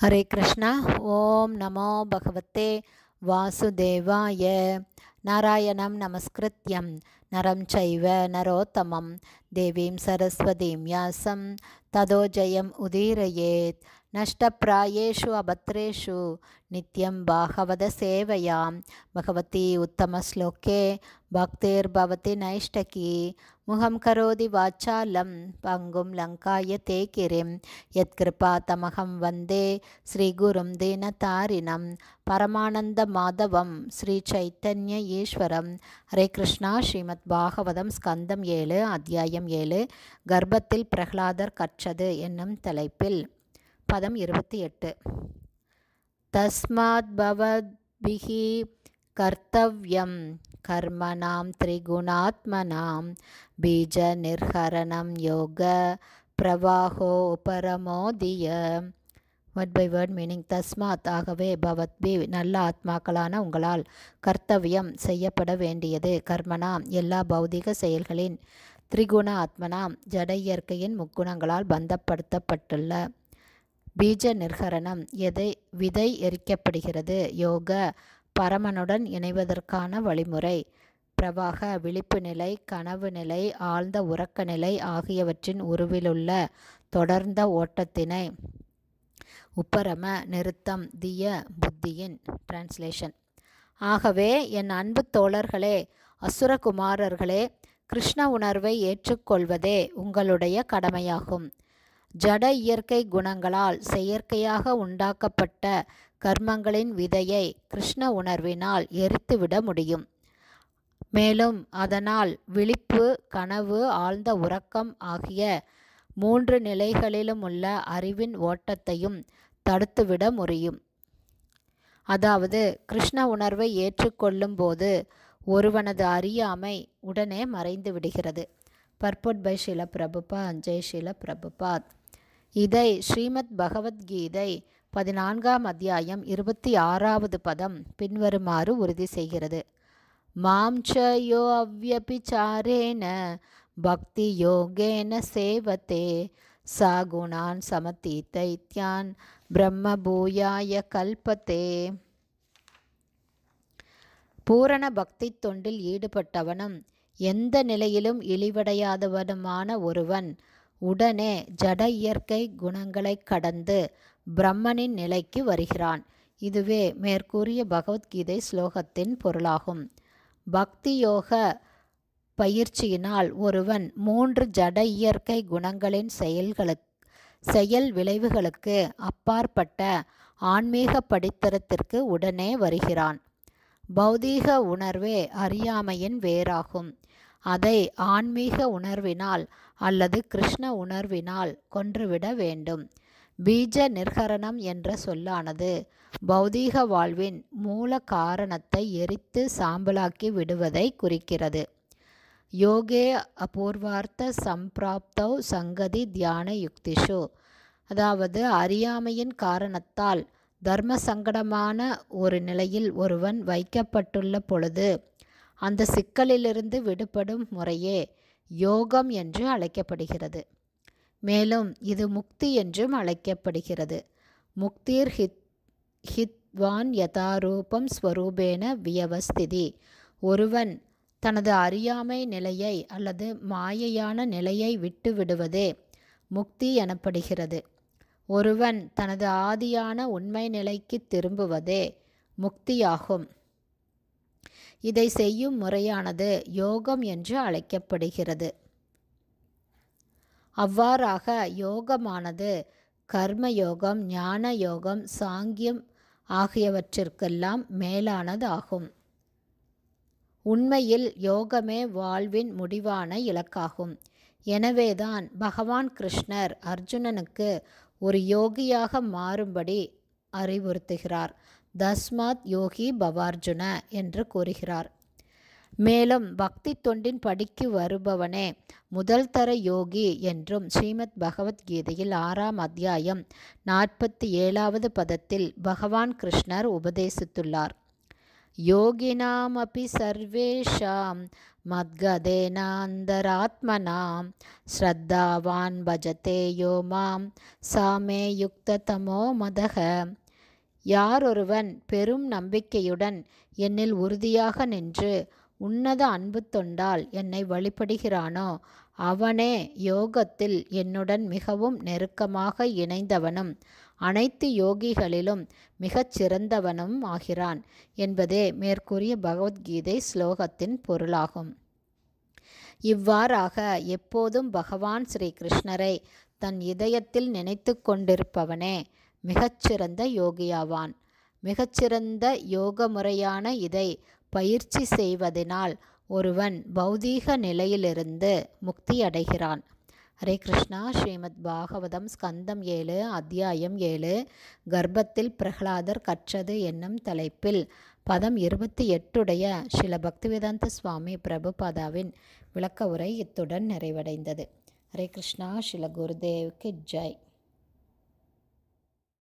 ஹரே கிருஷ்ணா. ஓம் நமோ பகவதே வாசுதேவாய. நாராயணம் நமஸ்கிருத்யம் நரம் சைவ நரோத்தமம் தேவீம் சரஸ்வதீம் யாசம் ததோ ஜெயம் உதீரயேத். நஷ்டப்ராயேஷு அபத்ரேஷு நித்யம் பாகவத சேவையாம் பகவதி உத்தமஸ்லோகே பக்திர்பவதி நைஷ்டகி. முகம் கரோதி வாச்சாலம் பங்கும் லங்காய தே கிரிம் யத்கிருபா தமகம் வந்தே ஸ்ரீகுரும் தீனதாரிணம் பரமானந்த மாதவம் ஸ்ரீ சைத்தன்ய ஈஸ்வரம். ஹரே கிருஷ்ணா. ஸ்ரீமத் பாகவதம் ஸ்கந்தம் 7 அத்தியாயம் 7 கர்ப்பத்தில் பிரகலாதர் கற்றது என்னும் தலைப்பில் பதம் 28. தஸ்மாத் பவத்பிஹி கர்த்தவ்யம் கர்மணாம் திரிகுணாத்மனாம் பீஜ நிர்ஹரணம் யோக பிரவாஹோ உபரமோதிய. Word by word meaning. தஸ்மாத் ஆகவே, பவத்பி நல்ல ஆத்மாக்களான உங்களால், கர்த்தவியம் செய்யப்பட வேண்டியது, கர்மனாம் எல்லா பௌதிக செயல்களின், திரிகுண ஆத்மனாம் ஜட இயற்கையின் முக்குணங்களால் பந்தப்படுத்தப்பட்டுள்ள, பீஜ நிர்ஹரணம் விதை எரிக்கப்படுகிறது, யோக பரமனுடன் இணைவதற்கான வழிமுறை, பிரவாக விழிப்பு நிலை, கனவு நிலை, ஆழ்ந்த உறக்க நிலை ஆகியவற்றின் உருவிலுள்ள தொடர்ந்த ஓட்டத்தினை, உப்பரம நிறுத்தம் திய புத்தியின் டிரான்ஸ்லேஷன். ஆகவே என் அன்பு தோழர்களே, அசுரகுமாரர்களே, கிருஷ்ண உணர்வை ஏற்றுக்கொள்வதே உங்களுடைய கடமையாகும். ஜட இயற்கை குணங்களால் செயற்கையாக உண்டாக்கப்பட்ட கர்மங்களின் விதையை கிருஷ்ண உணர்வினால் எரித்துவிட முடியும். மேலும் அதனால் விழிப்பு, கனவு, ஆழ்ந்த உறக்கம் ஆகிய 3 நிலைகளிலுமுள்ள அறிவின் ஓட்டத்தையும் தடுத்துவிட முடியும். அதாவது, கிருஷ்ண உணர்வை ஏற்றுக்கொள்ளும் போது ஒருவனது அறியாமை உடனே மறைந்து விடுகிறது. Purport by Srila Prabhupada. ஜெய் ஸ்ரீல பிரபுபாத். இதை ஸ்ரீமத் பகவத்கீதை 14ஆம் அத்தியாயம் 26வது பதம் பின்வருமாறு உறுதி செய்கிறது. மாம் ச யோ அவ்யபிசாரேன பக்தி யோகேன சேவதே சா குணான் சமதீதைத்யான் பிரம்ம பூயாய கல்பதே. பூரண பக்தி தொண்டில் ஈடுபட்டவனும் எந்த நிலையிலும் இழிவடையாதவனுமான ஒருவன் உடனே ஜட இயற்கை குணங்களை கடந்து பிரம்மனின் நிலைக்கு வருகிறான். இதுவே மேற்கூறிய பகவத்கீதை ஸ்லோகத்தின் பொருளாகும். பக்தி யோக பயிற்சியினால் ஒருவன் 3 ஜட இயற்கை குணங்களின் செயல் விளைவுகளுக்கு அப்பாற்பட்ட ஆன்மீக படித்தரத்திற்கு உடனே வருகிறான். பௌதீக உணர்வே அறியாமையின் வேறாகும். அதை ஆன்மீக உணர்வினால் அல்லது கிருஷ்ண உணர்வினால் கொன்றுவிட வேண்டும். பீஜ நிர்ஹரணம் என்ற சொல்லானது பௌதீக வாழ்வின் மூல காரணத்தை எரித்து சாம்பலாக்கி விடுவதை குறிக்கிறது. யோகே அபூர்வார்த்த சம்பிராப்தௌ சங்கதி தியான யுக்திஷு. அதாவது, அறியாமையின் காரணத்தால் தர்ம சங்கடமான ஒரு நிலையில் ஒருவன் வைக்கப்பட்டுள்ள பொழுது அந்த சிக்கலிலிருந்து விடுபடும் முறையே யோகம் என்று அழைக்கப்படுகிறது. மேலும் இது முக்தி என்றும் அழைக்கப்படுகிறது. முக்திர் ஹித்வான் யதாரூபம் ஸ்வரூபேன வியவஸ்திதி. ஒருவன் தனது அறியாமை நிலையை அல்லது மாயையான நிலையை விட்டு விடுவதே முக்தி எனப்படுகிறது. ஒருவன் தனது ஆதியான உண்மை நிலைக்கு திரும்புவதே முக்தியாகும். இதை செய்யும் முறையானது யோகம் என்று அழைக்கப்படுகிறது. அவ்வாறாக யோகமானது கர்மயோகம், ஞான யோகம், சாங்கியம் ஆகியவற்றிற்கெல்லாம் மேலானது ஆகும். உண்மையில் யோகமே வாழ்வின் முடிவான இலக்காகும். எனவேதான் பகவான் கிருஷ்ணர் அர்ஜுனனுக்கு ஒரு யோகியாக மாறும்படி அறிவுறுத்துகிறார். தஸ்மாத் யோகி பவார்ஜுன என்று கூறுகிறார். மேலும் பக்தி தொண்டின் படிக்கு வருபவனே முதல் தர யோகி என்றும் ஸ்ரீமத் பகவத்கீதையில் 6ஆம் அத்தியாயம் 47வது பதத்தில் பகவான் கிருஷ்ணர் உபதேசித்துள்ளார். யோகினாமபி சர்வேஷாம் மத்கதேனாந்தராத்மனாம் ஸ்ரத்தாவான் பஜதே யோ மாம் சாமே யுக்ததமோ மதக. யாரொருவன் பெரும் நம்பிக்கையுடன் என்னில் உறுதியாக நின்று உன்னத அன்பு தொண்டால் என்னை வழிபடுகிறானோ அவனே யோகத்தில் என்னுடன் மிகவும் நெருக்கமாக இணைந்தவனும் அனைத்து யோகிகளிலும் மிகச் சிறந்தவனும் ஆகிறான் என்பதே மேற்கூறிய பகவத்கீதை ஸ்லோகத்தின் பொருளாகும். இவ்வாறாக எப்போதும் பகவான் ஸ்ரீ கிருஷ்ணரை தன் இதயத்தில் நினைத்து கொண்டிருப்பவனே மிகச்சிறந்த யோகியாவான். மிகச்சிறந்த யோக முறையான இதை பயிற்சி செய்வதனால் ஒருவன் பௌதீக நிலையிலிருந்து முக்தி அடைகிறான். ஹரே கிருஷ்ணா. ஸ்ரீமத் பாகவதம் ஸ்கந்தம் 7 அத்தியாயம் 7 கர்ப்பத்தில் பிரகலாதர் கற்றது என்னும் தலைப்பில் பதம் 28 ஸ்ரீல பக்திவேதாந்த சுவாமி பிரபுபாதாவின் விளக்க உரை இத்துடன் நிறைவடைந்தது. ஹரே கிருஷ்ணா. ஸ்ரீல குருதேவ்க்கு ஜெய்.